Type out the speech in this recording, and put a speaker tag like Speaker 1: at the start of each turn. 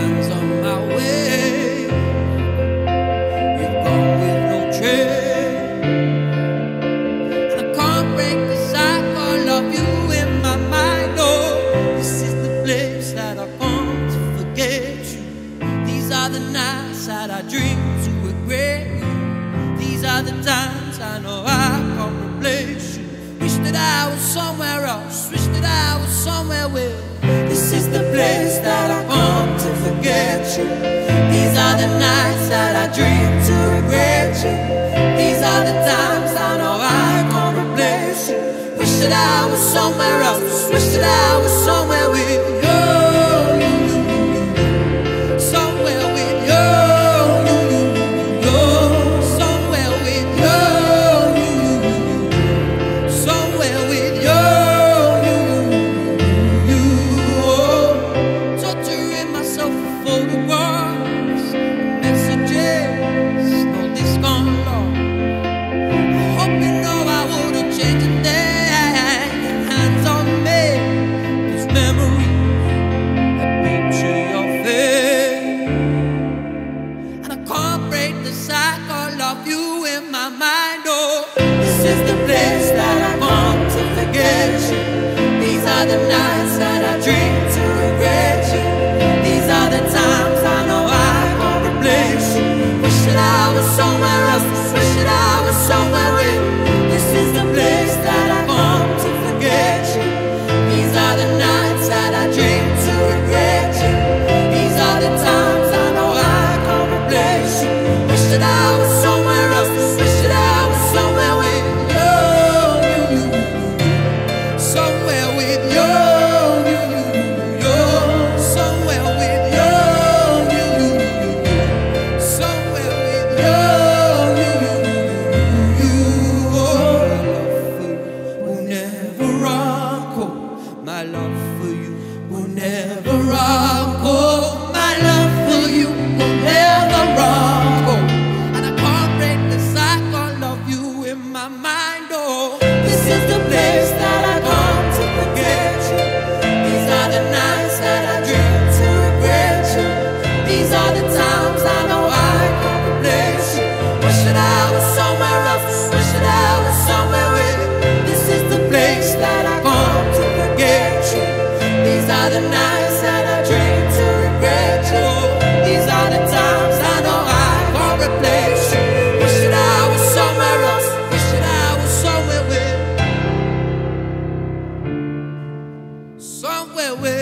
Speaker 1: hands on my way. You've gone with no trace, and I can't break the cycle of you in my mind. Oh, this is the place that I come to forget you. These are the nights that I dream to regret you. These are the times I know I can't replace you. Wish that I was somewhere else, wish that I was somewhere where this is the place that I come to forget you. These are the nights that I dream to regret you. These are the times I know I can't replace you. Wish that I was somewhere else, wish that I was somewhere with you. Somewhere with you. Somewhere with you. Somewhere with you. Torturing myself for photographs, messages, no discount law. I hope you know I wouldn't change a thing. Hands on me, these memories that picture your face, and I can't break the cycle of you in my mind. Oh, this is the place that I come to forget you. These are the nights that I dream to regret you. These are the times I know I can't replace you. Wish that I was somewhere else, wish that I was somewhere with you. This is the place that I come to forget you. These are the nights that I dream to regret you. These are the times I know I can't replace you. Wish that I was somewhere else, wish that I was somewhere with you. Somewhere with you. Somewhere with you. Somewhere with you. My love for you will never run cold. My love for you will never run cold. And I can't break the cycle of you in my mind. Oh, this is the place that I come to forget you. These are the nights that I dream to regret you. These are the times I know I can't replace you. Wish that I was somewhere else, wish that I was somewhere with you. This is the place that I come to forget you. These are the nights that I dream to regret you. These are the times I know I can't replace you. Wish that I was somewhere else, wish that I was somewhere with, somewhere with